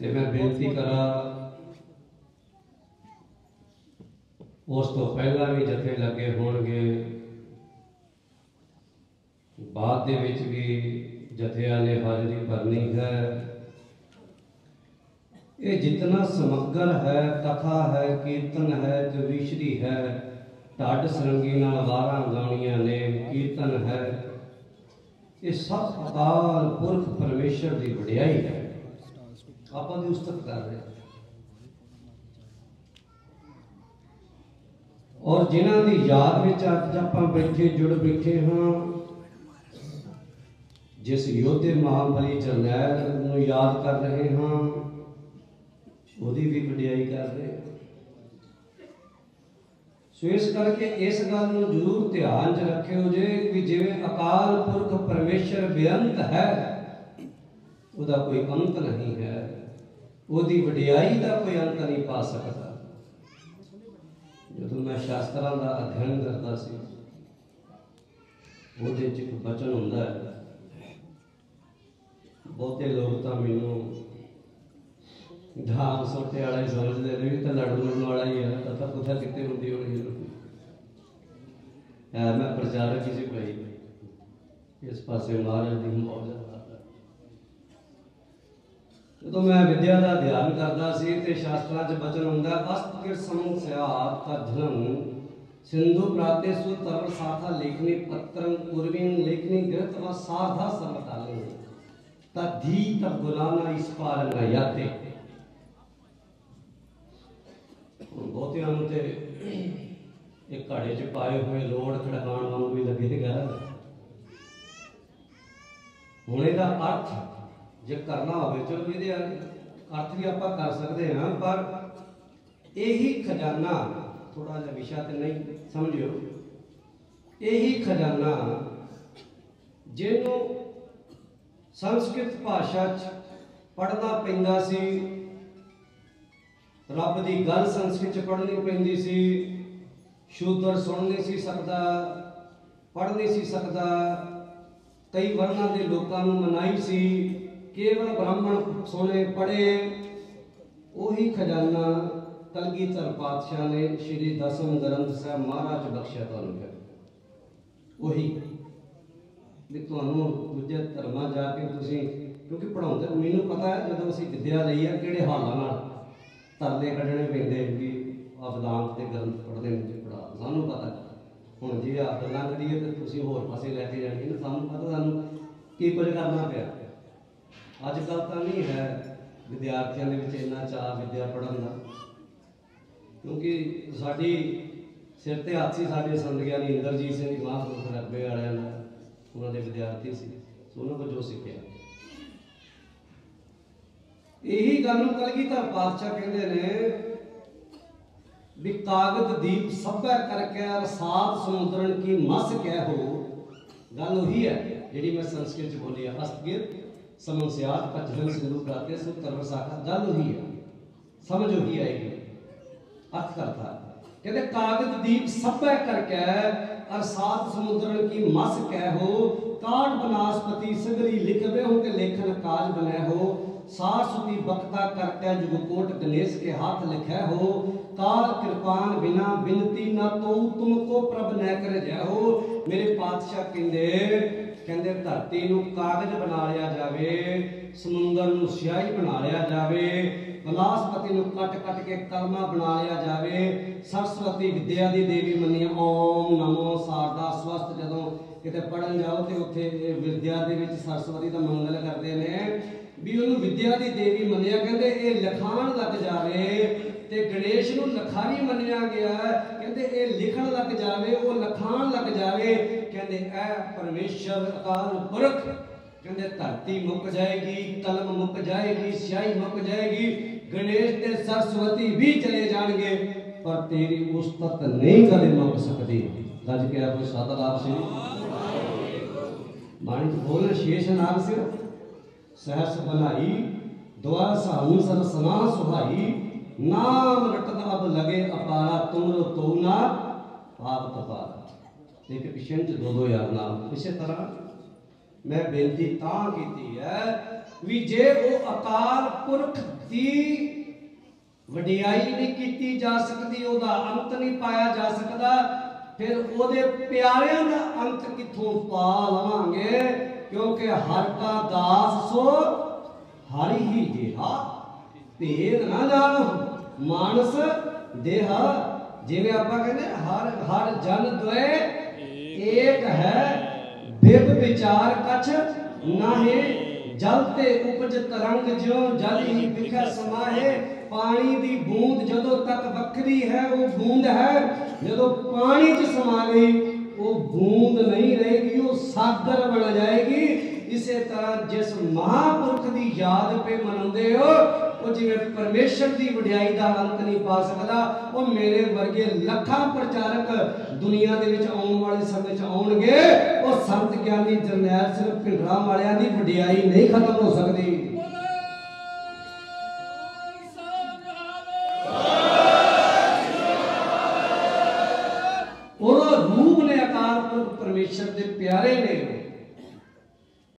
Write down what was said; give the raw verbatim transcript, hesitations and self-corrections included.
ਤੇ मैं बेनती करा उस तो पहला भी जथे लगे होणगे, बाद दे विच भी जथिया ने हाजरी भरनी है। ये जितना समग्र है, कथा है, कीर्तन है, कविश्री है, ढाड सरंगी नाल वारां गाणियां ने, कीर्तन है, ये सब अकाल पुरख परमेश्वर की वडियाई है। आपां दी उस्तत कर रहे हैं और जिन्हां दी याद विच अज आपां बैठे जुड़ बैठे हाँ, जिस योधे महाबली जरनैल नूं याद कर रहे हाँ, ਉਹਦੀ भी वडियाई कर रहे हैं। सो इस करके इस गल नूं जरूर ध्यान च रखियो जे कि जिवें अकाल पुरख परमेश्वर बेअंत है, ਉਹਦਾ कोई अंत नहीं है, ਉਹਦੀ वडियाई का कोई अंत नहीं पा सकता। जदों मैं शास्त्रां का अध्ययन करता सी, ਉਹਦੇ ਚ एक बचन हुंदा है, बहुते लोग तो मैनूं ढाल सोटे वाला ही समझते हैं, भी तो लड़ लड़न वाला ही है, पता कुछ कितने होती होनी है। मैं प्रचारक किसी भाई इस पासे महाराज की मौज जो मैं विद्या का ध्यान करता सी ते शास्त्रां च बचन हुंदा अस्त्र समस्यात तद्धनं सिंधु प्राते सु तरल साथा लेखनी पत्रं पूर्वीं लेखनी ग्रत व साधा समतालिं तद्धि तब गुलाना इस पार न याते। बहुतियां नूं ते एक घड़े च पाए हुए लोड़ खड़काण वांगू भी लगेगा। हुण इहदा अर्थ जे करना होवे चलो इहदे अर्थ भी आपां कर सकते हैं, पर यही खजाना थोड़ा जिहा विशा ते नहीं समझियो, यही खजाना जिहनूं संस्कृत भाषा च पढ़ना पैंदा सी, रब की गल संस्कृत च पढ़नी पैंदी सी, शूद्र सुन नहीं सी सकता, पढ़ नहीं सी सकता, कई वर्णों के लोगों को मनाई सी, केवल ब्राह्मण सुने पढ़े। वही खजाना कलगीधर पातशाह ने श्री दसम ग्रंथ साहब महाराज बख्शिया तुहानूं है। वही भी तुहानूं दूजे धर्मां जाके तुसीं क्योंकि पढ़ाउंदे मैनूं पता है जदों असीं विद्या लई है किहड़े हालां नाल तरले कढ़ने पैंदे भी आ वेदांत के ग्रंथ पढ़ने में पढ़ा सानूं पता। हुण जे आ गल्लां करिए तो तुसीं होर पासे लैके जाणी ना, सानूं पता सानूं की कुछ करना पिया। अजकल तो नहीं है विद्यार्थियों के विच इन्ना चाह विद्या पढ़न का, क्योंकि साडी सिर ते हत्थ सी साडे संत ज्ञानी इंद्रजीत सिंह जी महापुरुष रकबे वालियां दा, उन्हां दे विद्यार्थी सी, उन्हां कोल जो सिੱਖਿਆ। यही गल कलगीधर पातशाह कहते ने भी कागज दीप सभ्य करके रसात समुद्रन की मस कह हो। गल वही है जी मैं संस्कृत बोली है, हस्तगिर समस्यात पचहन सिंधु प्राते सु तरव साखा, गल वही है, समझ वही आएगी। अर्थ करता कहते कागज दीप सभ्य करके अरसात समुद्रन की मस कह हो, काट बनास्पति सगरी लिखबे हो के लेखन काज बने हो, सार सुती बक्ता करके जुगकोट गणेश के हाथ लिखे हो, काल कृपान बिना बिनती न तो तुमको प्रभ न कर जय हो। मेरे पातशाह कहंदे कहंदे धरती नूं कागज बना लिया जावे, समुंदर नूं स्याही बना लिया जावे, बनास्पति नूं कट कट के कलमा बना लिया जावे, सरस्वती विद्या दी देवी मन्नी ओम नमो शारदा स्वस्थ जदों किते पढ़न जाओ तो उत्थे विद्या दे विच सरस्वती दा मंगल करते हैं भी उन्होंने विद्या की देवी मनिया, कहते ये लिखाण लग जाए तो गणेश नूं लखानी मनिया गया, कहते ये लिखण लग जाए वो लखाण लग जाए, कहते ए परमेश्वर अकाल पुरख, कहते धरती मुक जाएगी, कलम मुक जाएगी, स्याही मुक जाएगी, गणेश ते सरस्वती भी चले जाएंगे, पर तेरी उस्तत नहीं कदे मुक सकती। गज के आप सतलाभ से बाणी बोल शेष नाग से सहस बनाई दुआ साहू सरसना सुहाई, नाम रटत अब लगे अपारा तुमरो तो ना पाप तपारा। एक पिछन च दो दो यार नाम। इसी तरह मैं बेनती तां कीती है ਵੀ ਜੇ ਉਹ ਅਕਾਲ ਪੁਰਖ ਦੀ ਵਡਿਆਈ ਨਹੀਂ ਕੀਤੀ ਜਾ ਸਕਦੀ, ਉਹਦਾ ਅੰਤ ਨਹੀਂ ਪਾਇਆ ਜਾ ਸਕਦਾ, ਫਿਰ ਉਹਦੇ ਪਿਆਰਿਆਂ ਦਾ ਅੰਤ ਕਿੱਥੋਂ ਪਾ ਲਵਾਂਗੇ? ਕਿਉਂਕਿ ਹਰ ਕਾ ਦਾਸ ਸੋ ਹਰਿ ਹੀ ਦੇਹਾ, ਭੇਦ ਨਾ ਜਾਣੋ ਮਾਨਸ ਦੇਹਾ। ਜਿਵੇਂ ਆਪਾਂ ਕਹਿੰਦੇ ਹਰ ਹਰ ਜਨ ਦੁਏ ਏਕ ਹੈ, ਬਿਬ ਵਿਚਾਰ ਕਛ ਨਾਹੇ, जल ते उपज तरंग ज्यों जल ही बिखर समाहे। पानी दी बूंद जदों तक वक्री है वो बूंद है, जदों पानी च समा गई वो बूंद नहीं रहेगी, वो सागर बन जाएगी। इसे तरह जिस महापुरख की याद पे मनाते हो, वो जिवें परमेश्वर की वडियाई का अंत नहीं पा सकता, वो मेरे वर्गे लखां प्रचारक दुनिया दे विच आउण वाले समय च आउणगे, वो संत ज्ञानी जरनैल सिंह भिंडरां वालियां दी वडियाई नहीं खत्म हो सकती। रूप ने अकाल पुरख परमेश्वर के प्यारे ने